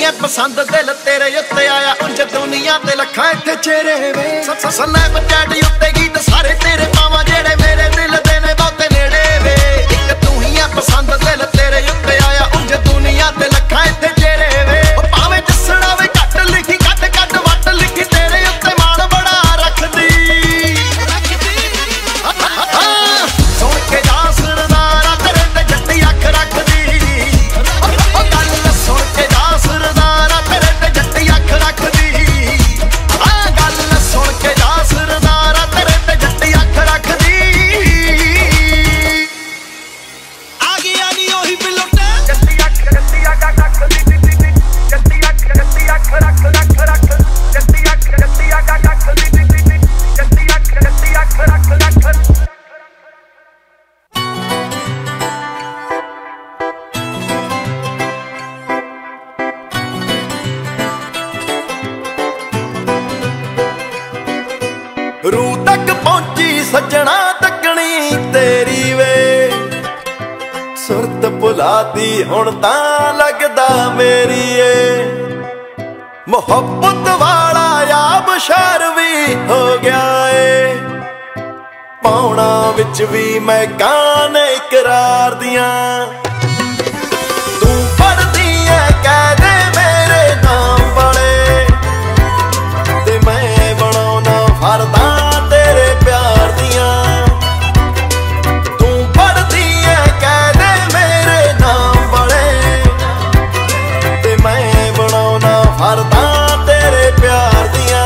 ਐ ਪਸੰਦ ਦਿਲ ਤੇਰੇ ਉੱਤੇ ਆਇਆ ਉਂਝ ਦੁਨੀਆ ਤੇ ਲੱਖਾਂ ਇੱਥੇ ਚਿਹਰੇ ਵੇ ਸਨੈਪਚੈਟ ਉੱਤੇ ਗੀਤ ਸਾਰੇ ਤੇਰੇ ਪਾਵਾਂ ਜਿਹੜੇ ਮੇਰੇ ਦਿਲ ਦੇ ਨੇ ਬਹੁਤੇ ਨੇੜੇ ਵੇ ਇੱਕ ਤੂੰ ਹੀ ਐ ਪਸੰਦ ਦਿਲ ਤੇਰੇ ਉੱਤੇ ਆਇਆ ਉਂਝ ਦੁਨੀਆ ਤੇ ਲੱਖਾਂ ਇੱਥੇ ਚਿਹਰੇ ਵੇ ਭਾਵੇਂ ਦੱਸਣਾ ਵੇ ਘੱਟ ਲਿਖੀ ਕੱਟ ਕੱਟ ਵੱਟ ਲਿਖੀ ਤੇਰੇ ਉੱਤੇ ਮਾਣ ਬੜਾ ਰੱਖਦੀ ਸੁਣ ਕੇ ਜਾ ਸਰਦਾਰਾ ਤੇਰੇ ਤੇ ਜੱਟੀ ਅੱਖ ਰੱਖਦੀ ਉਹ ਗੱਲ ਸੁਣ ਕੇ ਜਾ ਸਰਦਾਰਾ ਤੇਰੇ ਤੇ ਜੱਟੀ ਅੱਖ ਰੱਖਦੀ ਗੱਲ ਸੁਣ ਕੇ ਜਾ ਸਰਦਾਰਾ ਤੇਰੇ ਤੇ ਜੱਟੀ ਅੱਖ ਰੱਖਦੀ ਆ ਗਿਆ ਨੀ ਉਹੀ ਬਿਲੋਟੇ ਜੱਟੀ ਅੱਖ ਰੱਖਦੀ ਜੱਟੀ ਅੱਖ ਰੱਖ ਰੱਖ ਰੱਖ ਜੱਟੀ ਅੱਖ ਰੱਖਦੀ ਜੱਟੀ ਅੱਖ ਰੱਖ ਰੱਖ ਰੂ ਤੱਕ ਪਹੁੰਚੀ ਸੱਜਣਾ ਤੱਕਣੀ ਤੇਰੀ ਵੇ ਸੁਰਤ ਭੁਲਾਤੀ ਹੁਣ ਤਾਂ ਲੱਗਦਾ ਮੇਰੀ ਏ ਮੁਹੱਬਤ ਵਾਲਾ ਆਬਸ਼ਾਰ ਵੀ ਹੋ ਗਿਆ ਏ ਪਾਉਣਾ ਵਿੱਚ ਵੀ ਮੈਂ ਕਾਨ ਇਕਰਾਰ ਦੀਆਂ ਤੂੰ ਪੜਦੀ ਐ ਕਹਿ ਦੇ ਮੇਰੇ ਨਾਮ ਵਾਲੇ ਤੇ ਮੈਂ ਬਣਾਉਣਾ ਫਰਦਾ ਤੇਰੇ ਪਿਆਰ ਦੀਆਂ ਤੂੰ ਪੜਦੀ ਐ ਕਹਿ ਦੇ ਮੇਰੇ ਨਾਮ ਵਾਲੇ ਤੇ ਮੈਂ ਬਣਾਉਣਾ ਫਰਦਾ ਤੇਰੇ ਪਿਆਰ ਦੀਆਂ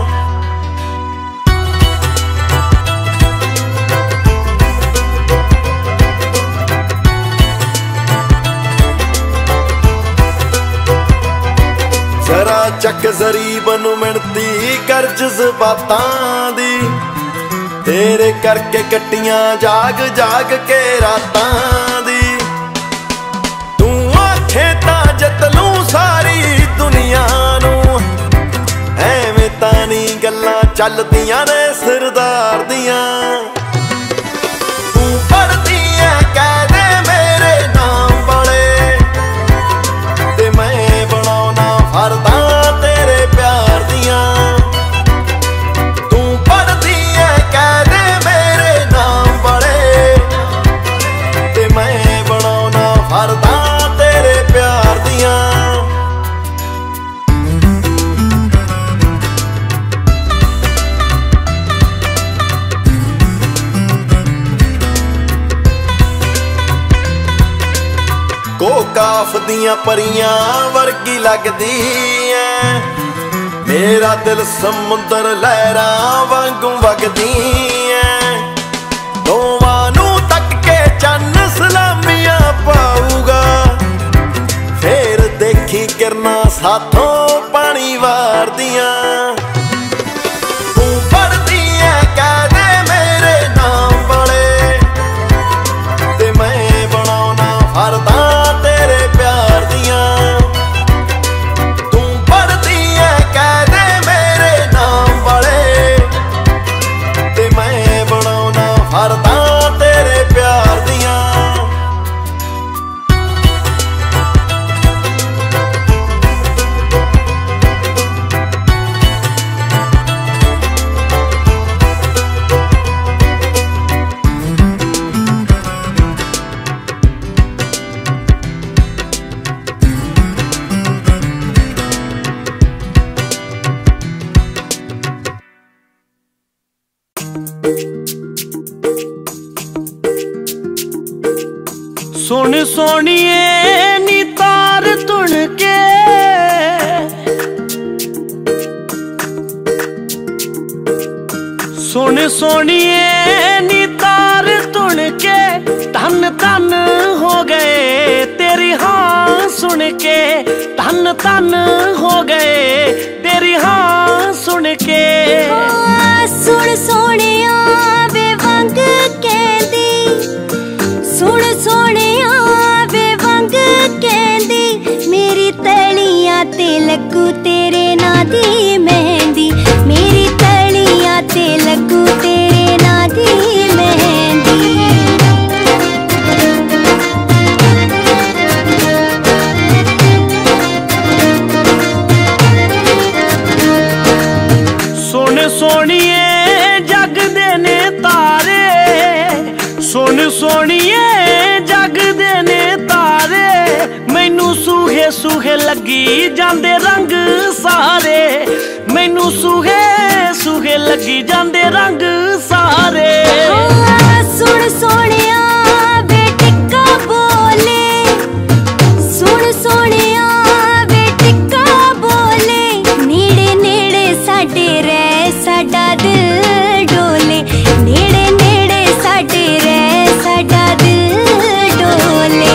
ਜ਼ਰਾ ਚੱਕ ਜ਼ਰੀਬ ਨੂੰ ਮਿਣਤੀ ਕਰ ਜਜ਼ਬਾਤਾਂ ਦੀ ਤੇਰੇ ਕਰਕੇ ਕੱਟੀਆਂ ਜਾਗ ਜਾਗ ਕੇ ਰਾਤਾਂ ਦੀ ਤੂੰ ਆਖੇ ਤਾਂ ਜਿੱਤ ਲੂੰ ਸਾਰੀ ਦੁਨੀਆ ਨੂੰ ਐਵੇਂ ਤਾਂ ਨਹੀਂ ਗੱਲਾਂ ਚੱਲਦੀਆਂ ਨੇ ਸਰਦਾਰ ਦੀਆਂ ਤੂੰ ਪੜਦੀ ਐ ਕਹਿ ਦੇ ਮੇਰੇ ਨਾਮ ਵਾਲੇ ਤੇ ਮੈਂ ਬਣਾਉਣਾ ਫਰਦਾ ਤੇਰੇ ਪਿਆਰ ਦੀਆਂ ਤੂੰ ਪੜਦੀ ਐ ਕਹਿ ਦੇ ਮੇਰੇ ਨਾਮ ਵਾਲੇ ਤੇ ਮੈਂ ਬਣਾਉਣਾ ਫਰਦਾ ਤੇਰੇ ਪਿਆਰ ਦੀਆਂ ਕਾਫ ਦੀਆਂ ਪਰੀਆਂ ਵਰਗੀ ਲੱਗਦੀ ਐ ਮੇਰਾ ਦਿਲ ਸਮੁੰਦਰ ਲਹਿਰਾਂ ਵਾਂਗੂ ਵਗਦੀ ਐ ਦੋਵਾਂ ਨੂੰ ਤੱਕ ਕੇ ਚੰਨ ਸਲਾਮੀਆਂ ਪਾਊਗਾ ਫੇਰ ਦੇਖੀ ਕਿਰਨਾਂ ਸਾਥੋਂ ਪਾਣੀ ਵਾਰਦੀਆਂ ਤੂੰ ਪੜਦੀ ਐ ਕਹਿ ਦੇ ਮੇਰੇ ਨਾਮ ਵਾਲੇ ਤੇ ਮੈਂ ਬਣਾਉਣਾ ਫਰਦਾ ਫਰਦਾ ਤੇਰੇ ਪਿਆਰ ਦੀਆਂ ਸੁਣ ਸੋਣੀਏ ਨੀ ਤਾਰ ਤੁਣ ਕੇ ਸੁਣ ਸੋਣੀਏ ਨੀ ਤਾਰ ਤੁਣ ਕੇ ਧੰਨ ਧੰਨ ਹੋ ਗਏ ਤੇਰੀ ਹਾਂ ਸੁਣ ਕੇ ਧੰਨ ਧੰਨ ਹੋ ਗਏ ਤੇਰੀ ਹਾਂ ਸੁਣ ਕੇ ਸੁਣ ਸੋਹਣਿਆ ਵੇ ਵੰਗ ਕਹਿੰਦੀ ਸੁਣ ਸੋਹਣਿਆ ਵੇ ਵੰਗ ਕਹਿੰਦੀ ਮੇਰੀ ਤਲੀਆਂ ਤੇ ਲੱਗੂ ਤੇਰੇ ਨਾਂ ਦੀ ਮਹਿੰਦੀ ਮੇਰੀ ਤਲੀਆਂ ਤੇ ਲੱਗੂ ਤੇਰੇ ਨਾਂ ਦੀ ਮਹਿੰਦੀ ਜਾਂਦੇ ਰੰਗ ਸਾਰੇ, ਮੈਨੂੰ ਸੂਹੇ ਸੂਹੇ ਲੱਗੀ ਜਾਂਦੇ ਰੰਗ ਸਾਰੇ। ਸੁਣ ਸੋਹਣਿਆ ਵੇ ਟਿੱਕਾ ਬੋਲੇ, ਸੁਣ ਸੋਹਣਿਆ ਵੇ ਟਿੱਕਾ ਬੋਲੇ, ਨੇੜੇ ਨੇੜੇ ਸਾਡੇ ਰਹਿ ਸਾਡਾ ਦਿਲ ਡੋਲੇ, ਨੇੜੇ ਨੇੜੇ ਸਾਡੇ ਰਹਿ ਸਾਡਾ ਦਿਲ ਡੋਲੇ।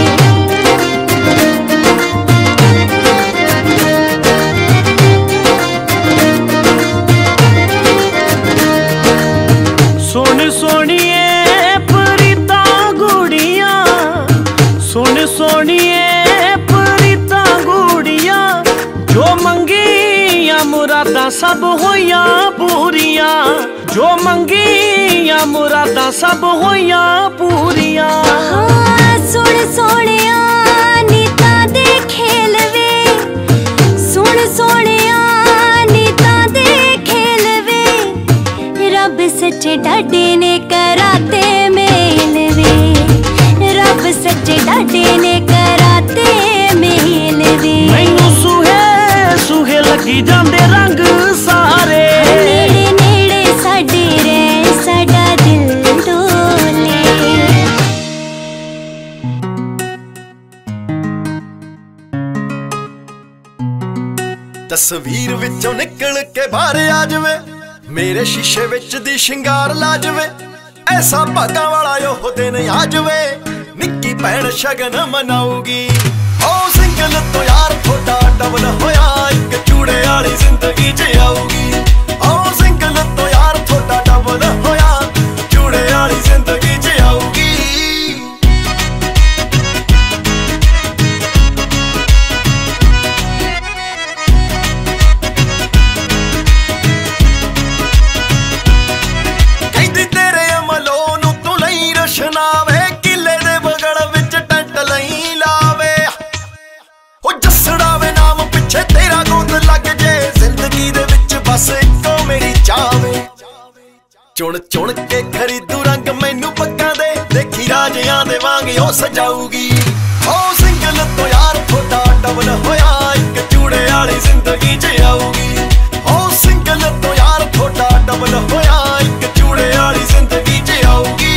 ਸੁਣ ਸੋਹਣੀਏ ਪ੍ਰੀਤਾਂ ਗੂੜੀਆਂ, ਸੁਣ ਸੋਹਣੀਏ ਪ੍ਰੀਤਾਂ ਗੂੜੀਆਂ, ਜੋ ਮੰਗੀਆਂ ਮੁਰਾਦਾਂ ਸਭ ਹੋਈਆਂ ਪੂਰੀਆਂ, ਜੋ ਮੰਗੀਆਂ ਮੁਰਾਦਾਂ ਸਭ ਹੋਈਆਂ ਪੂਰੀਆਂ। ਸੁਣ ਸੋਹਣਿਆ ਨੀਤਾਂ ਦੇ ਖੇਲ ਵੇ, ਸੁਣ ਸੋਹਣਿਆ ਨੀਤਾਂ ਦੇ ਖੇਲ ਵੇ, ਰੱਬ ਸੱਚੇ ਡਾਡੇ ਨੇ ਕਰਾਤੇ ਮੇਲ ਵੇ, ਰੱਬ ਸੱਚੇ ਡਾਡੇ ਨੇ ਕਰਾਤੇ ਮੇਲ ਵੇ। ਮੈਨੂੰ ਸੂਹੇ ਸੂਹੇ ਲੱਗੀ ਜਾਂਦੇ ਰੰਗ ਸਾਰੇ, ਨੇੜੇ ਨੇੜੇ ਸਾਡੇ ਰਹਿ ਸਾਡਾ ਦਿਲ ਡੋਲੇ। ਤਸਵੀਰ ਵਿੱਚੋਂ ਨਿਕਲ ਕੇ ਬਾਹਰ ਆ ਜਾਵੇ, ਮੇਰੇ ਸ਼ੀਸ਼ੇ ਵਿੱਚ ਦੀ ਸ਼ਿੰਗਾਰ ਲਾ ਜਾਵੇ, ਐਸਾ ਭਾਗਾਂ ਵਾਲਾ ਉਹ ਦਿਨ ਆ ਜਾਵੇ, ਨਿੱਕੀ ਭੈਣ ਸ਼ਗਨ ਮਨਾਉਗੀ। ਓ ਸਿੰਗਲ ਤੋਂ ਯਾਰ ਥੋੜਾ ਡਬਲ ਹੋਇਆ, ਇੱਕ ਚੂੜੇ ਵਾਲੀ ਜ਼ਿੰਦਗੀ 'ਚ ਆਊਗੀ। ਓ ਸਿੰਗਲ ਤੋਂ ਯਾਰ ਥੋੜਾ ਡਬਲ ਹੋਇਆ, ਚੂੜੇ ਵਾਲੀ ਜ਼ਿੰਦਗੀ 'ਚ ਆਊਗੀ। ਕਹਿੰਦੀ ਤੇਰੇ ਅਮਲੋਂ ਨੂੰ ਤੂੰ ਲਈ ਰਸ਼ਨਾਵੇ, ਕਿਲੇ ਦੇ ਬਗਲ ਵਿੱਚ ਟੈਂਟ ਲਈ ਲਾਵੇ। ਉਹ ਜੱਸੜਾ ਵੇ ਨਾਮ ਪਿੱਛੇ ਤੇਰਾ ਗੋਦ ਲੱਗ ਜੇ, ਜ਼ਿੰਦਗੀ ਦੇ ਵਿੱਚ ਬਸ ਇੱਕੋ ਮੇਰੀ ਚਾਵੇ। ਚੁਣ ਚੁਣ ਕੇ ਖਰੀਦੂ ਰੰਗ ਮੈਨੂੰ ਪੱਗਾਂ ਦੇ, ਦੇਖੀ ਰਾਜਿਆਂ ਦੇ ਵਾਂਗ ਉਹ ਸਜਾਊਗੀ। ਉਹ ਸਿੰਗਲ ਤੋਂ ਯਾਰ ਥੋੜਾ ਡਬਲ ਹੋਇਆ, ਇੱਕ ਚੂੜੇ ਵਾਲੀ ਜ਼ਿੰਦਗੀ 'ਚ ਆਊਗੀ। ਉਹ ਸਿੰਗਲ ਤੋਂ ਯਾਰ ਥੋੜਾ ਡਬਲ ਹੋਇਆ, ਇੱਕ ਚੂੜੇ ਵਾਲੀ ਜ਼ਿੰਦਗੀ 'ਚ ਆਊਗੀ।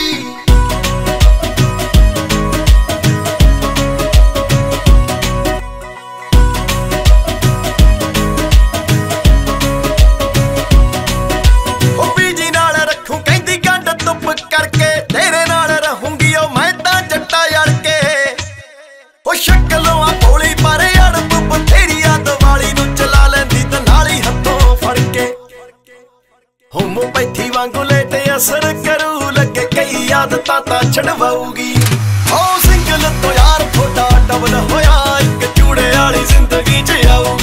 ਉਹ ਬੀਜੀ ਨਾਲ ਰੱਖੂ ਕਹਿੰਦੀ ਗੰਢ ਧੁੱਪ ਕਰਕੇ, ਤੇਰੇ ਨਾਲ ਰਹੂੰਗੀ ਉਹ ਮੈਂ ਤਾਂ ਜੱਟਾ ਅੜ ਕੇ। ਉਹ ਸ਼ਕਲੋਂ ਆ ਭੋਲੀ ਪਰ ਅੜਬ ਬਥੇਰੀ ਆ, ਦੀਵਾਲੀ ਨੂੰ ਚਲਾ ਲੈਂਦੀ ਤੇ ਨਾਲ ਹੀ ਹੱਥੋਂ ਫੜ ਕੇ। ਹੋਮੋਪੈਥੀ ਵਾਂਗੂ ਲੇਟੇ ਅਸਰ ਕਰੂ, ਲੱਗੇ ਕਈ ਆਦਤਾਂ ਤਾਂ ਛਡਵਾਊਗੀ। ਉਹ ਸਿੰਗਲ ਤੋਂ ਯਾਰ ਥੋੜਾ ਡਬਲ ਹੋਇਆ, ਇੱਕ ਚੂੜੇ ਵਾਲੀ ਜ਼ਿੰਦਗੀ 'ਚ ਆਊ।